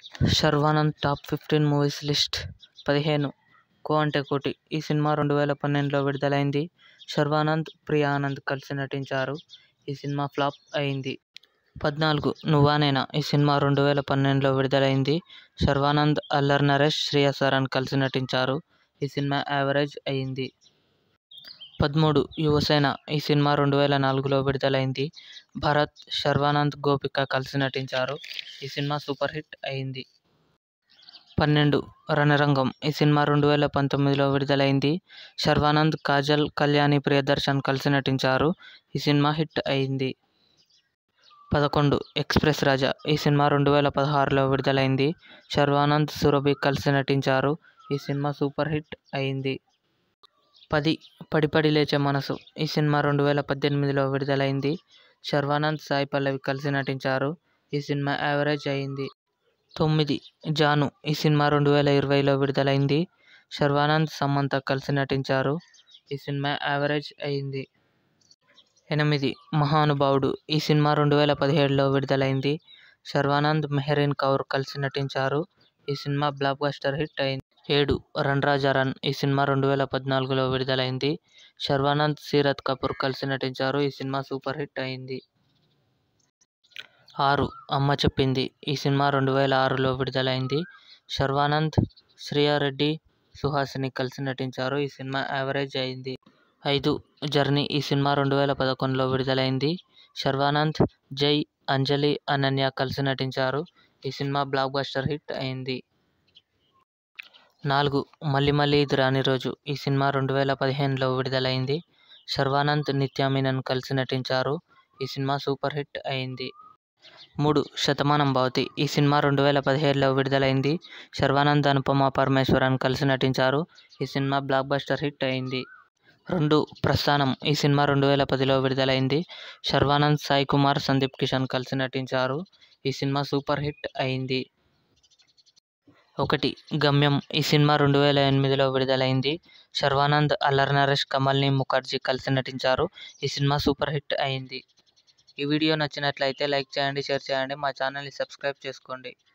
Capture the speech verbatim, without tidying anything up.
Sharwanand top fifteen movies list. పదిహేను కో అంటే కోటి. ఈ సినిమా రెండు వేల పన్నెండులో విడుదలైంది. శర్వానంద్, ప్రియా ఆనంద్ కలిసి నటించారు. ఈ సినిమా ఫ్లాప్ అయింది. పద్నాలుగు నువ్వా నేనా. ఈ సినిమా రెండు వేల పన్నెండులో విడుదలైంది. శర్వానంద్, అల్లరి నరేష్, శ్రియా సరన్ కలిసి నటించారు. ఈ సినిమా యావరేజ్ అయింది. పదమూడు యువసేన. ఈ సినిమా రెండు వేల నాలుగులో విడుదలైంది. భరత్, శర్వానంద్, గోపిక కలిసి నటించారు. ఈ సినిమా సూపర్ హిట్ అయింది. పన్నెండు రణరంగం. ఈ సినిమా రెండు వేల పంతొమ్మిదిలో విడుదలైంది. శర్వానంద్, కాజల్, కళ్యాణి ప్రియదర్శన్ కలిసి నటించారు. ఈ సినిమా హిట్ అయింది. పదకొండు ఎక్స్ప్రెస్ రాజా. ఈ సినిమా రెండు వేల పదహారులో విడుదలైంది. శర్వానంద్, సురభి కలిసి నటించారు. ఈ సినిమా సూపర్ హిట్ అయింది. పది పడి పడి లేచే మనసు. ఈ సినిమా రెండు వేల పద్దెనిమిదిలో విడుదలైంది. శర్వానంద్, సాయి పల్లవి కలిసి నటించారు. ఈ సినిమా యావరేజ్ అయింది. తొమ్మిది జాను. ఈ సినిమా రెండు వేల ఇరవైలో విడుదలైంది. శర్వానంద్, సమంత కలిసి నటించారు. ఈ సినిమా యావరేజ్ అయింది. ఎనిమిది మహానుభావుడు. ఈ సినిమా రెండు వేల పదిహేడులో విడుదలైంది. శర్వానంద్, మెహరీన్ కౌర్ కలిసి నటించారు. ఈ సినిమా బ్లాక్ బస్టర్ హిట్ అయింది. ఏడు రన్ రాజా రన్. ఈ సినిమా రెండు వేల పద్నాలుగులో విడుదలైంది. శర్వానంద్, సీరత్ కపూర్ కలిసి నటించారు. ఈ సినిమా సూపర్ హిట్ అయింది. ఆరు అమ్మ చెప్పింది. ఈ సినిమా రెండు వేల ఆరులో విడుదలైంది. శర్వానంద్, శ్రియా రెడ్డి, సుహాసిని కలిసి నటించారు. ఈ సినిమా యావరేజ్ అయింది. ఐదు జర్నీ. ఈ సినిమా రెండు వేల పదకొండులో విడుదలైంది. శర్వానంద్, జై, అంజలి, అనన్య కలిసి నటించారు. ఈ సినిమా బ్లాక్ బస్టర్ హిట్ అయింది. నాలుగు మళ్ళీ మళ్ళీ ఇది రాని రోజు. ఈ సినిమా రెండు వేల పదిహేనులో విడుదలైంది. శర్వానంద్, నిత్యా మీనన్ కలిసి నటించారు. ఈ సినిమా సూపర్ హిట్ అయింది. మూడు శతమానం భవతి. ఈ సినిమా రెండు వేల పదిహేడులో విడుదలైంది. శర్వానంద్, అనుపమ పరమేశ్వరన్ కలిసి నటించారు. ఈ సినిమా బ్లాక్ బస్టర్ హిట్ అయింది. రెండు ప్రస్థానం. ఈ సినిమా రెండు వేల పదిలో విడుదలైంది. శర్వానంద్, సాయి కుమార్, సందీప్ కిషన్ కలిసి నటించారు. ఈ సినిమా సూపర్ హిట్ అయింది. ఒకటి గమ్యం. ఈ సినిమా రెండు వేల ఎనిమిదిలో విడుదలైంది. శర్వానంద్, అల్లరి నరేష్, కమల్ని ముఖర్జీ కలిసి నటించారు. ఈ సినిమా సూపర్ హిట్ అయింది. ఈ వీడియో నచ్చినట్లయితే లైక్ చేయండి, షేర్ చేయండి, మా ఛానల్ని సబ్స్క్రైబ్ చేసుకోండి.